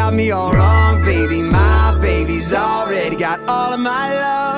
got me all wrong, baby. My baby's already got all of my love.